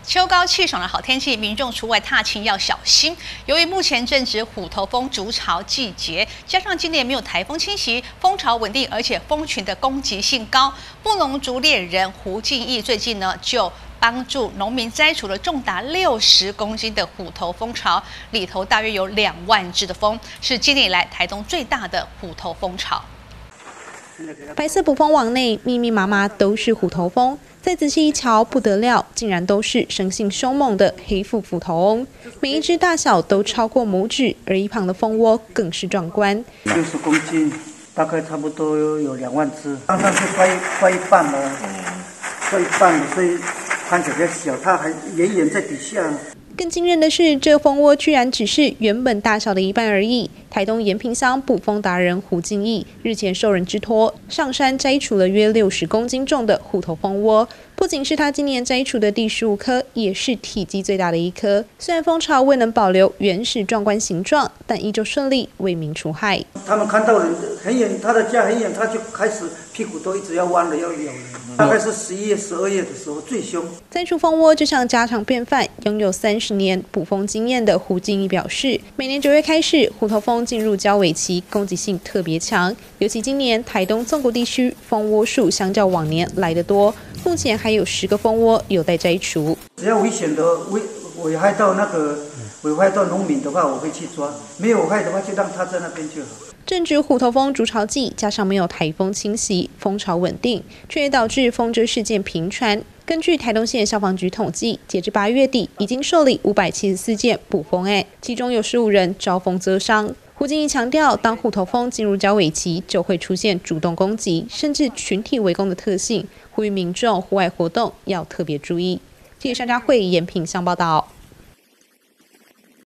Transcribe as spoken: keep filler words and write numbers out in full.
秋高气爽的好天气，民众出外踏青要小心。由于目前正值虎头蜂筑巢季节，加上今年没有台风侵袭，蜂巢稳定，而且蜂群的攻击性高。布农族猎人胡敬义最近呢就帮助农民摘除了重达六十公斤的虎头蜂巢，里头大约有两万只的蜂，是今年以来台东最大的虎头蜂巢。 白色捕蜂网内密密麻麻都是虎头蜂，再仔细一瞧，不得了，竟然都是生性凶猛的黑腹虎头翁，每一只大小都超过拇指，而一旁的蜂窝更是壮观。 六十公斤，大概差不多有两万只，刚上是快快一半了，快一半了，所以看起来比较小，它还远远在底下。 更惊人的是，这蜂窝居然只是原本大小的一半而已。台东延平乡捕蜂达人胡敬义日前受人之托，上山摘除了约六十公斤重的虎头蜂窝。不仅是他今年摘除的第十五颗，也是体积最大的一颗。虽然蜂巢未能保留原始壮观形状，但依旧顺利为民除害。 他们看到人很远，他的家很远，他就开始屁股都一直要弯了，要咬人。大概是十一月、十二月的时候最凶。 摘除蜂窝就像家常便饭，拥有三十年捕蜂经验的胡敬义表示，每年九月开始，虎头蜂进入交尾期，攻击性特别强。尤其今年台东纵谷地区蜂窝数相较往年来得多，目前还有十个蜂窝有待摘除。 只要危险的危危害到那个危害到农民的话，我会去抓；没有危害的话，就让它在那边就好。 正值虎头蜂筑巢季，加上没有台风侵袭，蜂巢稳定，却也导致蜂蛰事件频传。根据台东县消防局统计，截至八月底，已经受理五百七十四件捕蜂案，其中有十五人遭蜂蛰伤。胡敬义强调，当虎头蜂进入交尾期，就会出现主动攻击，甚至群体围攻的特性，呼吁民众户外活动要特别注意。记者张家慧延平乡报道。